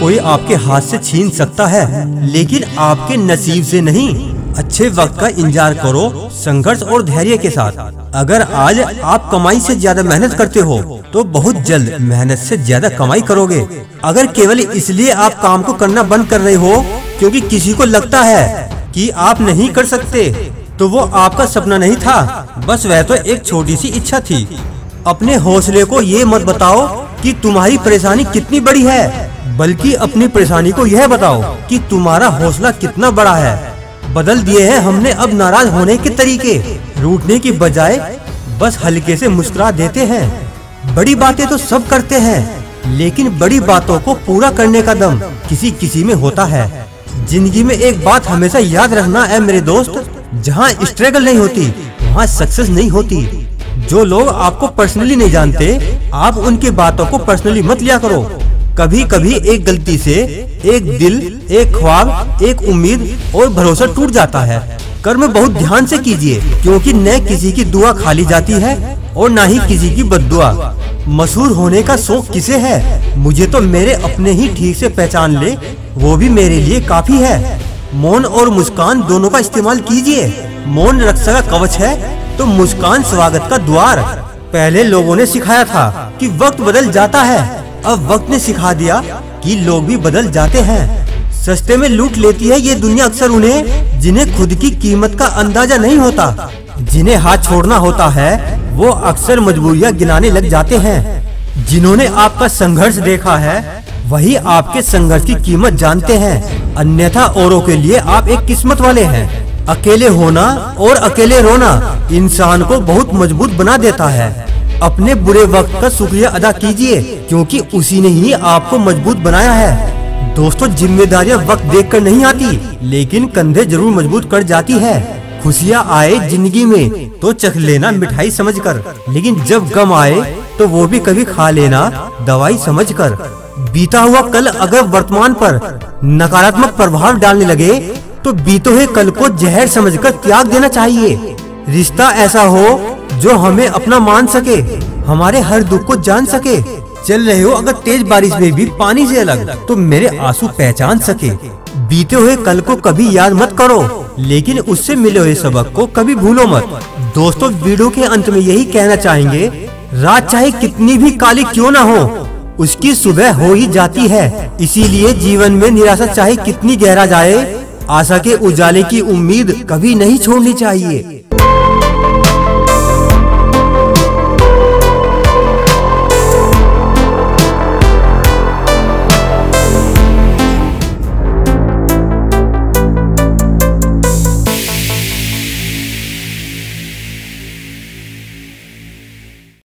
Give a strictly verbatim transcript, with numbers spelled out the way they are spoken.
कोई आपके हाथ से छीन सकता है, लेकिन आपके नसीब से नहीं। अच्छे वक्त का इंतजार करो संघर्ष और धैर्य के साथ। अगर आज आप कमाई से ज्यादा मेहनत करते हो तो बहुत जल्द मेहनत से ज्यादा कमाई करोगे। अगर केवल इसलिए आप काम को करना बंद कर रहे हो क्योंकि किसी को लगता है कि आप नहीं कर सकते, तो वो आपका सपना नहीं था, बस वह तो एक छोटी सी इच्छा थी। अपने हौसले को ये मत बताओ कि तुम्हारी परेशानी कितनी बड़ी है, बल्कि अपनी परेशानी को यह बताओ कि तुम्हारा हौसला कितना बड़ा है। बदल दिए हैं हमने अब नाराज होने के तरीके। रूठने की बजाय बस हल्के से मुस्कुरा देते हैं। बड़ी बातें तो सब करते हैं, लेकिन बड़ी बातों को पूरा करने का दम किसी किसी में होता है। जिंदगी में एक बात हमेशा याद रखना है मेरे दोस्त, जहाँ स्ट्रगल नहीं होती वहाँ सक्सेस नहीं होती। जो लोग आपको पर्सनली नहीं जानते, आप उनकी बातों को पर्सनली मत लिया करो। कभी कभी एक गलती से एक दिल, एक ख्वाब, एक उम्मीद और भरोसा टूट जाता है। कर्म बहुत ध्यान से कीजिए, क्योंकि न किसी की दुआ खाली जाती है और न ही किसी की बद्दुआ। मशहूर होने का शौक किसे है? मुझे तो मेरे अपने ही ठीक से पहचान ले, वो भी मेरे लिए काफी है। मौन और मुस्कान दोनों का इस्तेमाल कीजिए। मौन रक्षा का कवच है तो मुस्कान स्वागत का द्वार। पहले लोगों ने सिखाया था कि वक्त बदल जाता है, अब वक्त ने सिखा दिया कि लोग भी बदल जाते हैं। सस्ते में लूट लेती है ये दुनिया अक्सर उन्हें जिन्हें खुद की कीमत का अंदाजा नहीं होता। जिन्हें हाथ छोड़ना होता है वो अक्सर मजबूरियां गिनाने लग जाते हैं। जिन्होंने आपका संघर्ष देखा है वही आपके संघर्ष की कीमत जानते हैं, अन्यथा औरों के लिए आप एक किस्मत वाले हैं। अकेले होना और अकेले रोना इंसान को बहुत मजबूत बना देता है। अपने बुरे वक्त का शुक्रिया अदा कीजिए, क्योंकि उसी ने ही आपको मजबूत बनाया है। दोस्तों, जिम्मेदारियां वक्त देखकर नहीं आती, लेकिन कंधे जरूर मजबूत कर जाती है। खुशियाँ आए जिंदगी में तो चख लेना मिठाई समझकर, लेकिन जब गम आए तो वो भी कभी खा लेना दवाई समझकर। बीता हुआ कल अगर वर्तमान पर नकारात्मक प्रभाव डालने लगे तो बीते हुए कल को जहर समझकर त्याग देना चाहिए। रिश्ता ऐसा हो जो हमें अपना मान सके, हमारे हर दुख को जान सके। चल रहे हो अगर तेज बारिश में भी पानी से अलग, तो मेरे आंसू पहचान सके। बीते हुए कल को कभी याद मत करो, लेकिन उससे मिले हुए सबक को कभी भूलो मत। दोस्तों, वीडियो के अंत में यही कहना चाहेंगे, रात चाहे कितनी भी काली क्यों ना हो, उसकी सुबह हो ही जाती है। इसीलिए जीवन में निराशा चाहे कितनी गहरा जाए, आशा के उजाले की उम्मीद कभी नहीं छोड़नी चाहिए।